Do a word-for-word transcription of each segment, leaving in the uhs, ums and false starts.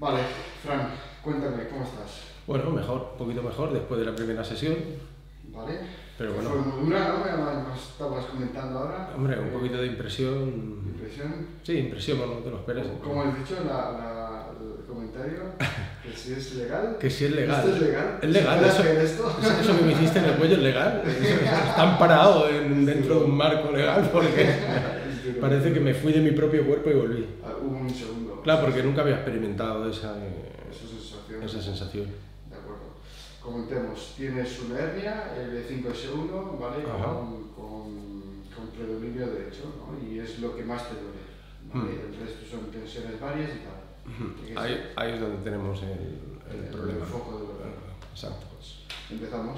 Vale, Fran, cuéntame, ¿cómo estás? Bueno, mejor, un poquito mejor después de la primera sesión. Vale. Pero bueno. Fue muy dura, ¿no? Además, nos estabas comentando ahora. Hombre, un poquito de impresión. ¿Impresión? Sí, impresión, no te lo esperes. Como has dicho, la, la, el comentario, que si es legal. Que si es legal. ¿Esto es legal? Es legal, ¿Se eso, puede hacer esto? eso, eso que me hiciste en el cuello es legal. Eso, eso está amparado en, dentro de un marco legal porque parece que me fui de mi propio cuerpo y volví. Ah, hubo un segundo. Claro, porque nunca había experimentado esa, Esa sensación. esa sensación. De acuerdo. Comentemos, tienes una hernia, L cinco S uno, ¿vale? Con, con, con predominio derecho, ¿no? Y es lo que más te duele, ¿vale? Mm. El resto son tensiones varias y tal. Mm. Ahí, ahí es donde tenemos el, el, el problema. El foco de dolor. Exacto. Pues, empezamos.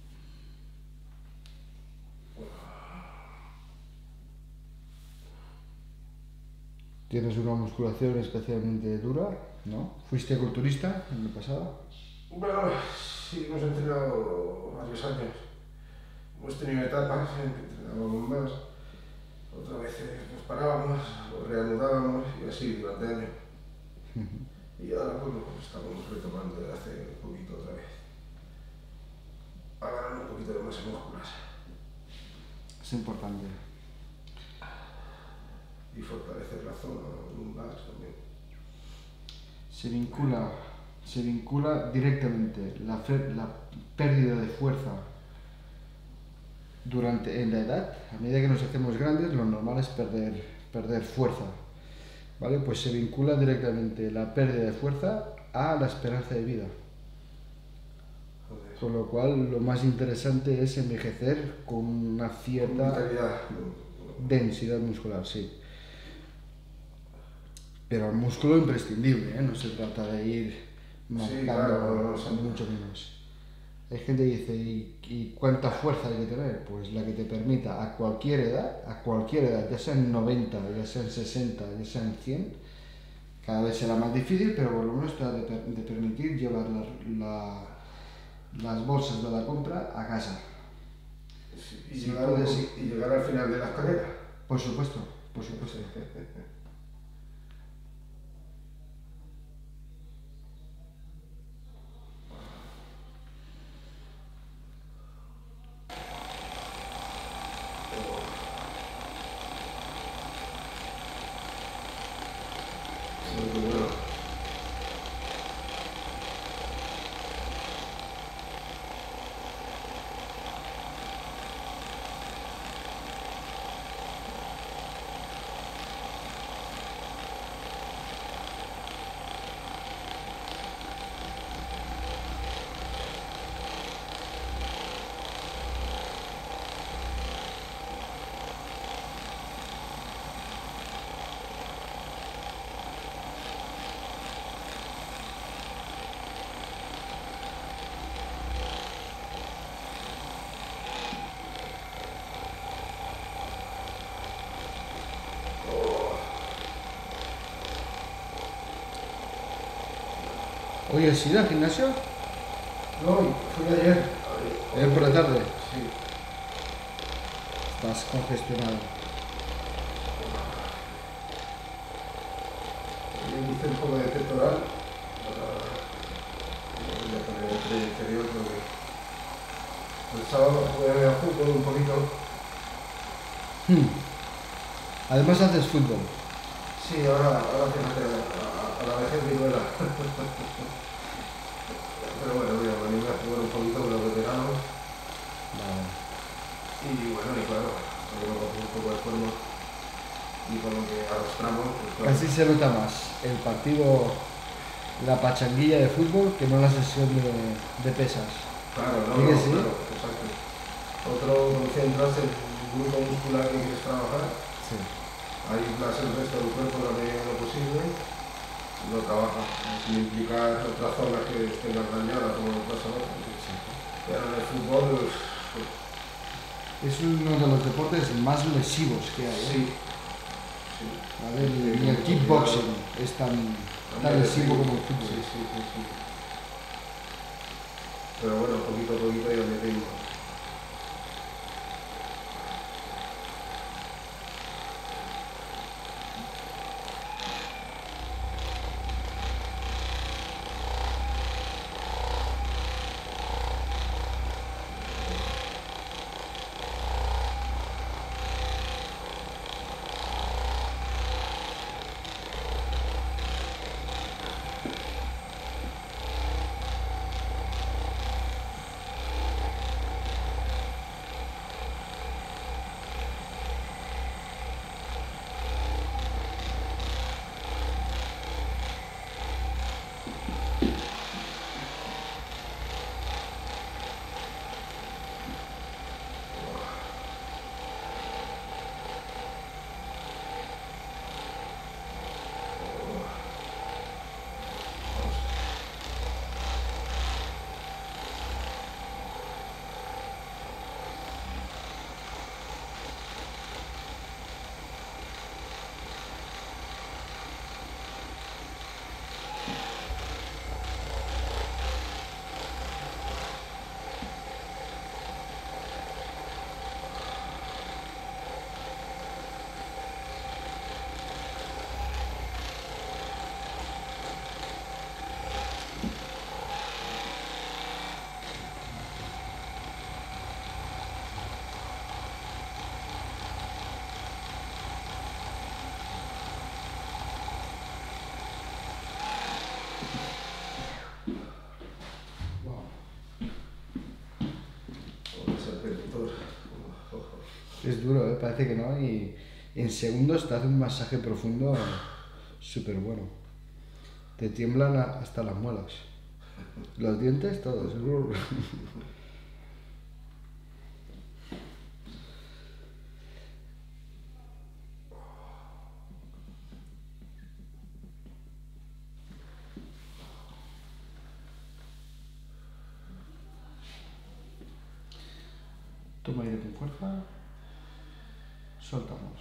Tienes una musculación especialmente dura, ¿no? ¿Fuiste culturista en el pasado? Bueno, sí, hemos entrenado varios años. Hemos tenido etapas en que entrenábamos más, otras veces nos parábamos, o reanudábamos y así durante años. Y ahora bueno, pues estamos retomando de hace un poquito otra vez. A ganar un poquito de masa muscular. Es importante. Y fortalecer la zona lumbar también. Se vincula, se vincula directamente la, la pérdida de fuerza durante, en la edad. A medida que nos hacemos grandes, lo normal es perder, perder fuerza. ¿Vale? Pues se vincula directamente la pérdida de fuerza a la esperanza de vida. Con lo cual, lo más interesante es envejecer con una cierta densidad muscular, sí. Pero el músculo imprescindible, ¿eh? No se trata de ir marcando, sí, claro, no, no, mucho menos. Hay gente que dice, ¿y, ¿y cuánta fuerza hay que tener? Pues la que te permita a cualquier edad, a cualquier edad, ya sea en noventa, ya sea en sesenta, ya sea en cien, cada vez será más difícil, pero por lo menos te ha de, de permitir llevar la, la, las bolsas de la compra a casa. Sí, y, si llegar, puedes, y llegar al final de la escalera. Por supuesto, por supuesto. ¿Hoy has ido al gimnasio? No, fui ayer. ¿Ayer por la tarde? Sí. Estás congestionado. Yo hice un poco de pectoral voy a poner el tren inferior porque el sábado jugué a fútbol un poquito. Hmm. Además haces fútbol. Sí, ahora, ahora fíjate, a, a la vejez me duela. Pero bueno, voy a venir a jugar un poquito con los veteranos. Vale. Y bueno, y claro, tenemos un poco de forma y con lo que arrastramos. Pues, claro. Casi se nota más el partido, la pachanguilla de fútbol que no la sesión de, de pesas. Claro, no, ¿Sí no, que sí? claro, exacto. Otro concentras el grupo muscular que quieres trabajar. Sí. Ahí das el resto del cuerpo lo medida de lo posible, lo trabaja, sin implicar otras zonas que tengan dañadas como el caso ahora. Pero en el fútbol pues, es uno de los deportes más lesivos que hay. ¿eh? Sí. sí. ¿Vale? Ni el kickboxing es tan, tan lesivo como el fútbol. Sí, sí, sí, sí. Pero bueno, poquito a poquito ya me tengo. es duro, ¿eh? Parece que no, y en segundos te hace un masaje profundo súper bueno. Te tiemblan a- hasta las muelas. Los dientes, todos. Toma aire con fuerza. Soltamos.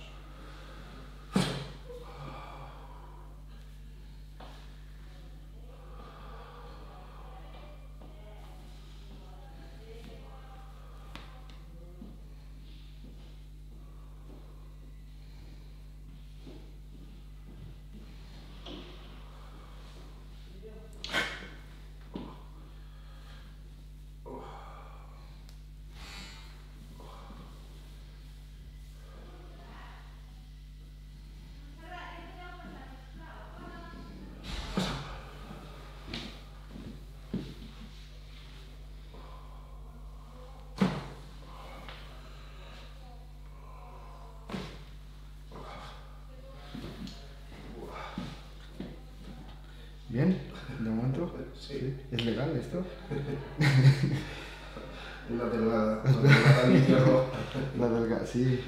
¿Bien? ¿De momento? Sí. ¿Es legal esto? Una delgada, una delgada al hierro. La delgada, sí.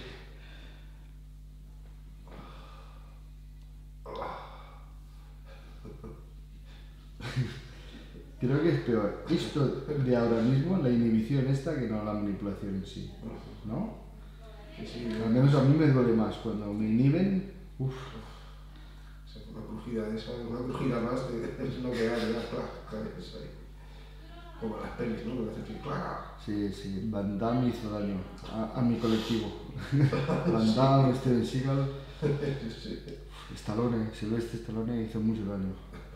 Creo que es peor esto de ahora mismo, la inhibición esta, que no la manipulación en sí, ¿no? Sí, sí, Al menos a mí me duele más cuando me inhiben. Uff. una crujida de esa, una crujida más, de, es lo que hay, ya, clac, caes ahí. Como en las pelis, ¿no? Que hace que clac. Sí, sí, Van Damme hizo daño a, a mi colectivo. Van Damme, Steven Seagal, Sí. Stallone, Sylvester Stallone hizo mucho daño.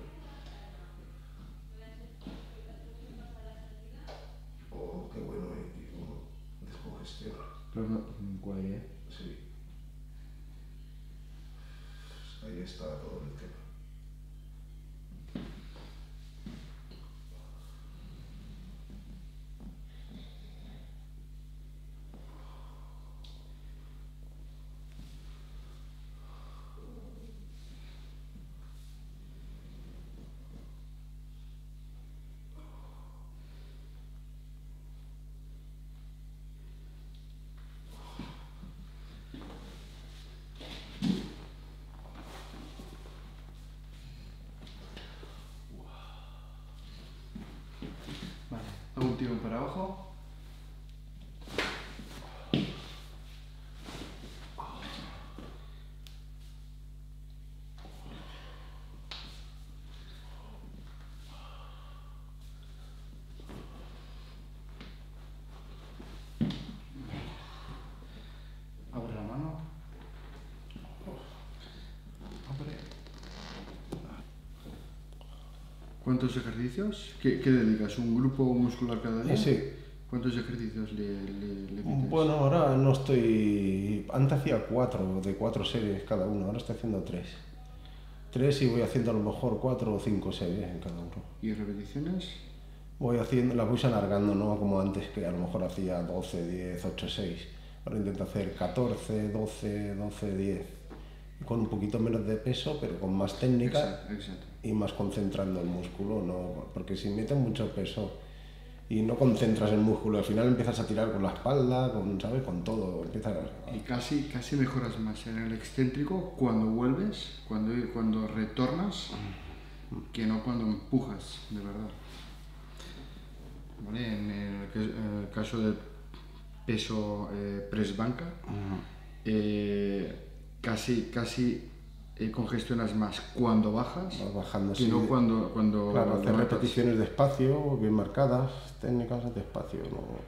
Oh, qué bueno, eh, tío. Descongestiona. Pero no, guay, ¿eh? Sí. Ahí está todo el tema. Vale, un tiro para abajo. Abre la mano. Abre. ¿Cuántos ejercicios? ¿Qué, qué dedicas? ¿Un grupo muscular cada día? Sí. ¿Cuántos ejercicios le, le, le metes? Bueno, ahora no estoy... Antes hacía cuatro, de cuatro series cada uno, ahora estoy haciendo tres. Tres y voy haciendo a lo mejor cuatro o cinco series en cada uno. ¿Y repeticiones? Voy haciendo, las voy alargando, no como antes, que a lo mejor hacía doce, diez, ocho, seis. Ahora intento hacer catorce, doce, doce, diez. Con un poquito menos de peso, pero con más técnica. Exacto, exacto. Y más concentrando el músculo, ¿no? Porque si metes mucho peso y no concentras el músculo, al final empiezas a tirar con la espalda, con, ¿sabes? Con todo. Empiezas a... Y casi, casi mejoras más en el excéntrico cuando vuelves, cuando, cuando retornas, que no cuando empujas, de verdad. ¿Vale? En el, que- en el caso del peso eh, press banca, eh, casi, casi eh, congestionas más cuando bajas Vas bajando que así. no cuando, cuando Claro, hacer levantas. repeticiones despacio, bien marcadas, técnicas despacio, ¿no?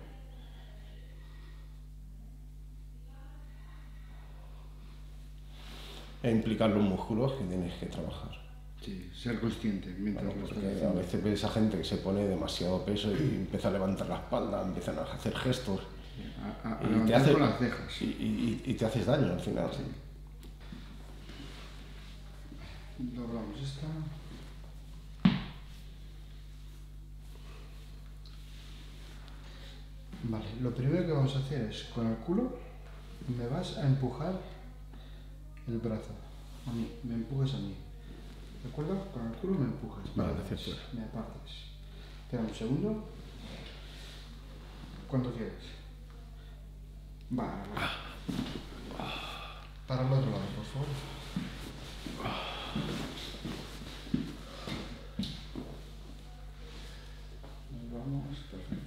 E implicar los músculos que tienes que trabajar. Sí, ser consciente mientras Claro, lo estás porque a haciendo. veces ves a gente que se pone demasiado peso y empieza a levantar la espalda, empiezan a hacer gestos A, a- a y, te levantar hace- con las cejas. y, y- y te haces daño al final. Doblamos esta. Vale, lo primero que vamos a hacer es con el culo me vas a empujar el brazo. A mí, me empujas a mí. ¿De acuerdo? Con el culo me empujas. Vale, me hacia afuera. Me apartes. Espera un segundo. ¿Cuánto quieres? Vale, vale. Para el otro lado, por favor. Nos vamos, perfecto.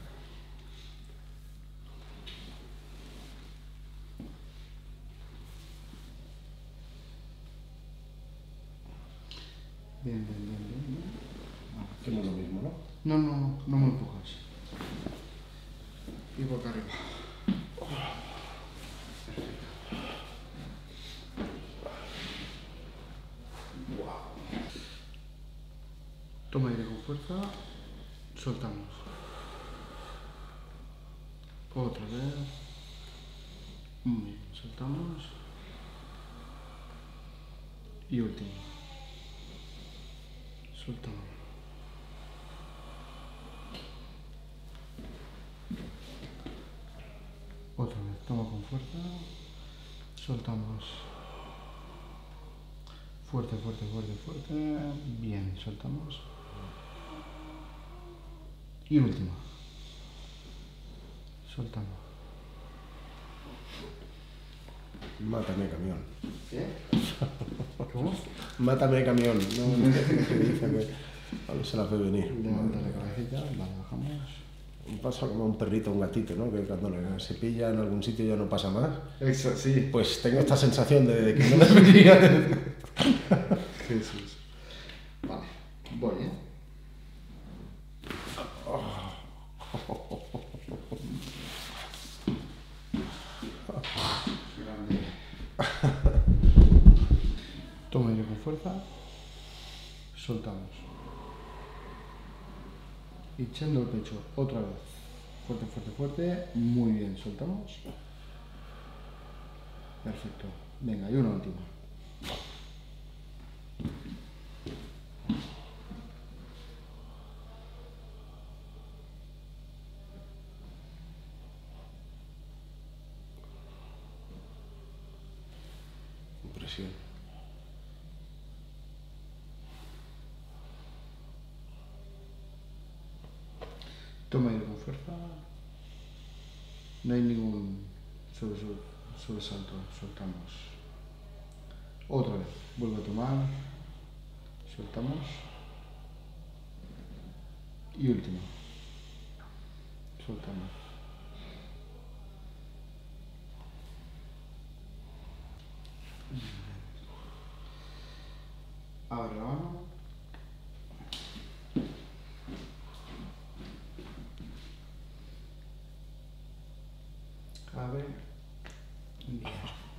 Bien, bien, bien, bien, bien. Que no es lo mismo, ¿no? No, no, no, no me empujas. Y boca arriba. Toma aire con fuerza, soltamos. Otra vez. Muy bien, soltamos. Y último. Soltamos. Otra vez, toma con fuerza. Soltamos. Fuerte, fuerte, fuerte, fuerte. Bien, soltamos. Y última. Soltamos. Mátame, camión. ¿Qué? ¿Cómo? Mátame, camión. No, no sé qué dice que a ver, se la ve venir. Levanta la cabecita, vale, bajamos. Pasa como un perrito o un gatito, ¿no? Que cuando le- se pilla en algún sitio ya no pasa más. Eso, sí. Pues tengo esta sensación de, de que no debería. Jesús. Vale, voy, ¿eh? Grande. Toma aire con fuerza. Soltamos. Echando el pecho otra vez. Fuerte, fuerte, fuerte. Muy bien, soltamos. Perfecto. Venga, y una última. Impresión. Toma aire con fuerza. No hay ningún sobre, sobre, sobresalto. Soltamos. Otra vez. Vuelve a tomar. Soltamos. Y última. Soltamos. Abre la mano. Abre. Bien.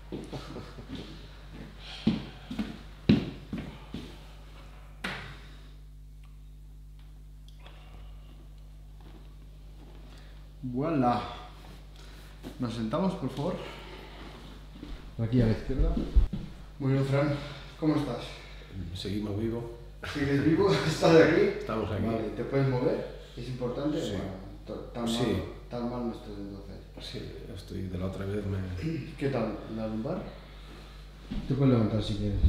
Voilà. Nos sentamos, por favor. Aquí a la izquierda. Muy bien, Fran. ¿Cómo estás? Seguimos vivos. ¿Sigues vivo? ¿Estás aquí? Estamos aquí. Vale, ¿te puedes mover? ¿Es importante? Sí. Bueno, t- tan, Sí. mal, tan mal no estoy entonces. Sí, estoy de la otra vez. Me... ¿Qué tal la lumbar? Te puedes levantar si quieres.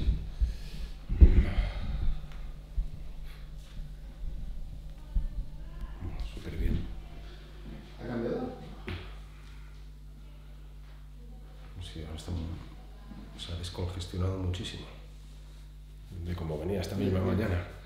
Súper bien. ¿Ha cambiado? Sí, ahora está muy- se ha descongestionado muchísimo. De cómo venía esta misma mañana.